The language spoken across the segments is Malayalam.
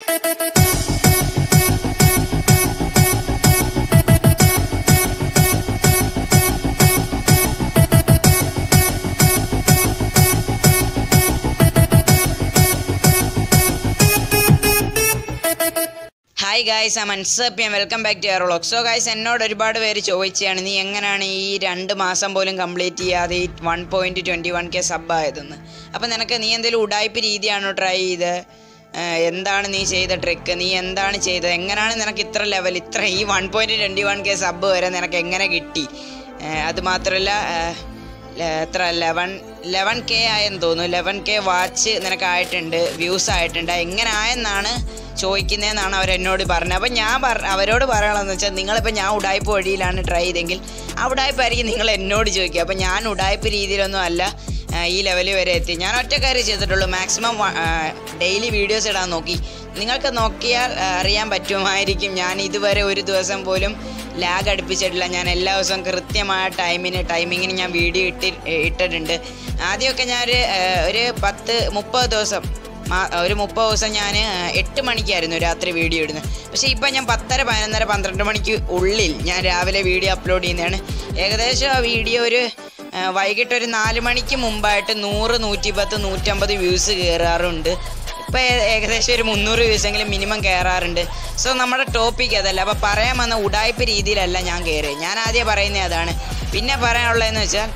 Hi guys, I'm Ansap and welcome back to our vlog. So guys, എന്നോട് ഒരുപാട് പേര് ചോദിച്ചാണ് നീ എങ്ങനെയാണ് ഈ 2 മാസം പോലും കംപ്ലീറ്റ് ചെയ്യാതെ 1.21k സബ് ആയതെന്ന്. അപ്പോൾ നിനക്ക് നീ എന്തെങ്കിലും ഉടായ്പ രീതിയാണോ ട്രൈ ചെയ്ത് എന്താണ് നീ ചെയ്ത ട്രിക്ക്, നീ എന്താണ് ചെയ്തത്, എങ്ങനെയാണ് നിനക്ക് ഇത്ര ലെവൽ ഇത്ര ഈ 1.21k സബ് വരെ നിനക്ക് എങ്ങനെ കിട്ടി? അത് മാത്രമല്ല എത്ര 11k ആയെന്ന് തോന്നുന്നു, 11k വാച്ച് നിനക്കായിട്ടുണ്ട്, വ്യൂസ് ആയിട്ടുണ്ട്, എങ്ങനെ ആയെന്നാണ് ചോദിക്കുന്നതെന്നാണ് അവരെന്നോട് പറഞ്ഞത്. അപ്പോൾ ഞാൻ അവരോട് പറയണമെന്ന് വെച്ചാൽ നിങ്ങളിപ്പോൾ ഞാൻ ഉടായ്പ വഴിയിലാണ് ട്രൈ ചെയ്തെങ്കിൽ ആ ഉടായ്പായിരിക്കും നിങ്ങൾ എന്നോട് ചോദിക്കുക. അപ്പോൾ ഞാൻ ഉടായ്പ രീതിയിലൊന്നും അല്ല ഈ ലെവലിൽ വരെ എത്തി. ഞാൻ ഒറ്റ കാര്യം ചെയ്തിട്ടുള്ളൂ, മാക്സിമം ഡെയിലി വീഡിയോസ് ഇടാൻ നോക്കി. നിങ്ങൾക്ക് നോക്കിയാൽ അറിയാൻ പറ്റുമായിരിക്കും ഞാൻ ഇതുവരെ ഒരു ദിവസം പോലും ലാഗ് അടുപ്പിച്ചിട്ടില്ല. ഞാൻ എല്ലാ ദിവസവും കൃത്യമായ ടൈമിങ്ങിന് ഞാൻ വീഡിയോ ഇട്ടിട്ടുണ്ട്. ആദ്യമൊക്കെ ഞാൻ ഒരു 30 ദിവസം ഒരു 30 ദിവസം ഞാൻ 8 മണിക്കായിരുന്നു രാത്രി വീഡിയോ ഇടുന്നത്. പക്ഷേ ഇപ്പോൾ ഞാൻ 10:30, 11:30, 12 മണിക്ക് ഉള്ളിൽ ഞാൻ രാവിലെ വീഡിയോ അപ്ലോഡ് ചെയ്യുന്നതാണ്. ഏകദേശം ആ വീഡിയോ ഒരു വൈകിട്ട് ഒരു 4 മണിക്ക് മുമ്പായിട്ട് 100, 110, 150 വ്യൂസ് കയറാറുണ്ട്. ഇപ്പോൾ ഏകദേശം ഒരു 300 വ്യൂസെങ്കിലും മിനിമം കയറാറുണ്ട്. സോ നമ്മുടെ ടോപ്പിക് അതല്ല. അപ്പോൾ പറയാൻ വന്ന ഉടായ്പ രീതിയിലല്ല ഞാൻ കയറിയത്. ഞാൻ ആദ്യം പറയുന്നത് അതാണ്. പിന്നെ പറയാനുള്ളതെന്ന് വെച്ചാൽ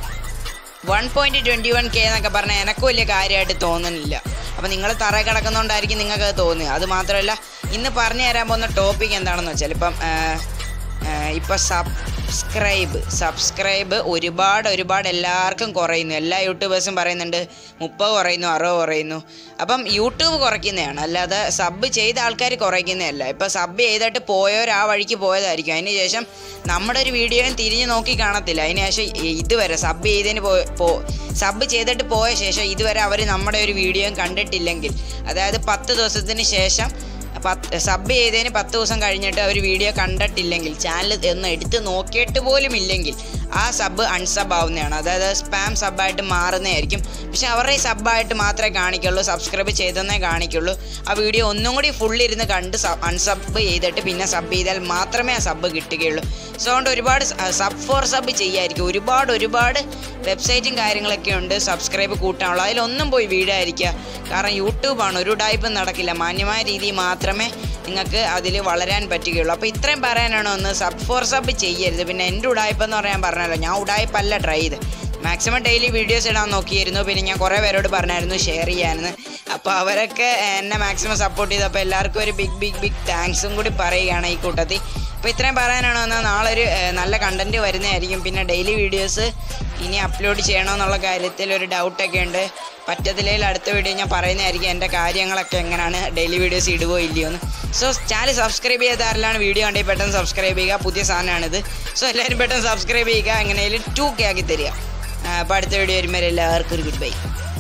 1.21k എന്നൊക്കെ പറഞ്ഞാൽ എനിക്ക് വലിയ കാര്യമായിട്ട് തോന്നുന്നില്ല. അപ്പോൾ നിങ്ങൾ തറയിൽ കിടക്കുന്നതുകൊണ്ടായിരിക്കും നിങ്ങൾക്കത് തോന്നുക. അത് മാത്രമല്ല ഇന്ന് പറഞ്ഞു തരാൻ പോകുന്ന ടോപ്പിക് എന്താണെന്ന് വെച്ചാൽ ഇപ്പം സബ്സ്ക്രൈബ് ഒരുപാട് എല്ലാവർക്കും കുറയുന്നു. എല്ലാ യൂട്യൂബേഴ്സും പറയുന്നുണ്ട് 30 കുറയുന്നു, 60 കുറയുന്നു. അപ്പം യൂട്യൂബ് കുറയ്ക്കുന്നതാണ്, അല്ലാതെ സബ് ചെയ്ത ആൾക്കാർ കുറയ്ക്കുന്നതല്ല. ഇപ്പം സബ് ചെയ്തിട്ട് പോയവർ ആ വഴിക്ക് പോയതായിരിക്കും. അതിന് ശേഷം നമ്മുടെ ഒരു വീഡിയോയും തിരിഞ്ഞ് നോക്കി കാണത്തില്ല. അതിന് ശേഷം ഇതുവരെ സബ് ചെയ്തിട്ട് പോയ ശേഷം ഇതുവരെ അവർ നമ്മുടെ ഒരു വീഡിയോയും കണ്ടിട്ടില്ലെങ്കിൽ, അതായത് 10 ദിവസത്തിന് ശേഷം സബ് ചെയ്തതിന് 10 ദിവസം കഴിഞ്ഞിട്ട് അവർ വീഡിയോ കണ്ടിട്ടില്ലെങ്കിൽ, ചാനൽ ഒന്ന് എടുത്ത് നോക്കിയിട്ട് പോലും ഇല്ലെങ്കിൽ ആ സബ് അൺസബ് ആവുന്നതാണ്. അതായത് സ്പാം സബ്ബായിട്ട് മാറുന്നതായിരിക്കും. പക്ഷെ അവരുടെ സബ്ബായിട്ട് മാത്രമേ കാണിക്കുള്ളൂ, സബ്സ്ക്രൈബ് ചെയ്തെന്നേ കാണിക്കുള്ളൂ. ആ വീഡിയോ ഒന്നും കൂടി ഫുള്ളിരുന്ന് കണ്ട് അൺസബ് ചെയ്തിട്ട് പിന്നെ സബ് ചെയ്താൽ മാത്രമേ ആ സബ് കിട്ടുകയുള്ളൂ. സോ അതുകൊണ്ട് ഒരുപാട് സബ് ചെയ്യായിരിക്കും. ഒരുപാട് വെബ്സൈറ്റും കാര്യങ്ങളൊക്കെ ഉണ്ട് സബ്സ്ക്രൈബ് കൂട്ടാനുള്ള. അതിലൊന്നും പോയി വീടായിരിക്കുക. കാരണം യൂട്യൂബാണ്, ഒരു ഉടായ്പും നടക്കില്ല. മാന്യമായ രീതിയിൽ മാത്രമേ നിങ്ങൾക്ക് അതിൽ വളരാൻ പറ്റുകയുള്ളൂ. അപ്പോൾ ഇത്രയും പറയാനാണ് ഒന്ന് സബ് ചെയ്യരുത്. പിന്നെ എൻ്റെ ഉടായ്പെന്ന് പറയാൻ പറഞ്ഞല്ലോ, ഞാൻ ഉടായ്പല്ല ട്രൈ ചെയ്ത്. മാക്സിമം ഡെയിലി വീഡിയോസ് ഇടാൻ നോക്കിയിരുന്നു. പിന്നെ ഞാൻ കുറേ പേരോട് പറഞ്ഞായിരുന്നു ഷെയർ ചെയ്യാമെന്ന്. അപ്പോൾ അവരൊക്കെ എന്നെ മാക്സിമം സപ്പോർട്ട് ചെയ്തു. അപ്പോൾ എല്ലാവർക്കും ഒരു ബിഗ് താങ്ക്സും കൂടി പറയുകയാണ് ഈ കൂട്ടത്തിൽ. അപ്പോൾ ഇത്രയും പറയാനാണ് വന്നാൽ നാളെ ഒരു നല്ല കണ്ടൻറ്റ് വരുന്നതായിരിക്കും. പിന്നെ ഡെയിലി വീഡിയോസ് ഇനി അപ്ലോഡ് ചെയ്യണമെന്നുള്ള കാര്യത്തിൽ ഒരു ഡൗട്ടൊക്കെ ഉണ്ട്. പറ്റത്തില്ലെങ്കിൽ അടുത്ത വീഡിയോ ഞാൻ പറയുന്നതായിരിക്കും എൻ്റെ കാര്യങ്ങളൊക്കെ എങ്ങനെയാണ്, ഡെയിലി വീഡിയോസ് ഇടുവോ ഇല്ലയോ എന്ന്. സോ ചാനൽ സബ്സ്ക്രൈബ് ചെയ്താരെല്ലാം വീഡിയോ കണ്ടെങ്കിൽ പെട്ടെന്ന് സബ്സ്ക്രൈബ് ചെയ്യുക. പുതിയ സാധനമാണിത്. സോ എല്ലാവരും പെട്ടെന്ന് സബ്സ്ക്രൈബ് ചെയ്യുക. എങ്ങനെയായാലും 2K ആക്കി തരിക. അപ്പോൾ അടുത്ത വീഡിയോ വരുമ്പോൾ എല്ലാവർക്കും ഒരു ഗുഡ് ബൈ.